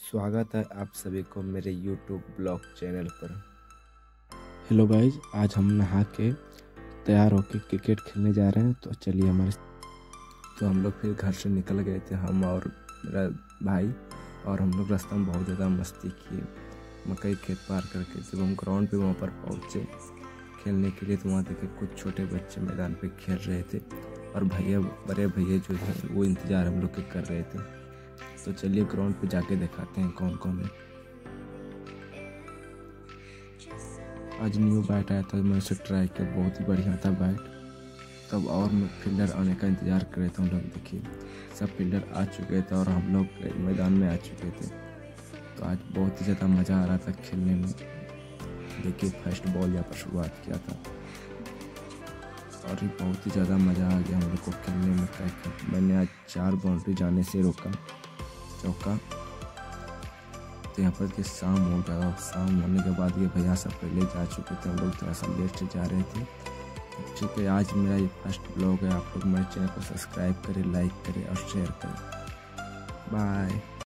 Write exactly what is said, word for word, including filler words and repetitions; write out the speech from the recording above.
स्वागत है आप सभी को मेरे यूट्यूब ब्लॉग चैनल पर। हेलो गाइज, आज हम नहा के तैयार होके क्रिकेट खेलने जा रहे हैं। तो चलिए हमारे तो हम लोग फिर घर से निकल गए थे, हम और मेरा भाई, और हम लोग रास्ते में बहुत ज़्यादा मस्ती किए। मकई खेत पार करके जब हम ग्राउंड पे वहाँ पर पहुँचे खेलने के लिए, तो वहाँ देखे कुछ छोटे बच्चे मैदान पे खेल रहे थे और भैया बड़े भैया जो थे वो इंतज़ार हम लोग के कर रहे थे। तो चलिए ग्राउंड पे जाके दिखाते हैं कौन कौन है। आज न्यू बैट आया था, मैं उसे ट्राई किया, बहुत ही बढ़िया था बैट। तब और फील्डर आने का इंतज़ार कर रहे थे हम लोग। देखिए सब फील्डर आ चुके थे और हम लोग मैदान में आ चुके थे। तो आज बहुत ही ज़्यादा मज़ा आ रहा था खेलने में। देखिए फर्स्ट बॉल यहाँ पर शुरुआत किया था और बहुत ही ज़्यादा मज़ा आ गया हम लोग को खेलने में। क्या मैंने आज चार बाउंड्री जाने से रोका चौका। तो यहाँ पर कि शाम हो गया, शाम होने के बाद ये भैया सब पहले जा चुके थे, हम लोग थोड़ा सा लेट से जा रहे थे। ठीक है, आज मेरा ये फर्स्ट ब्लॉग है। आप लोग मेरे चैनल को सब्सक्राइब करें, लाइक करें और शेयर करें। बाय।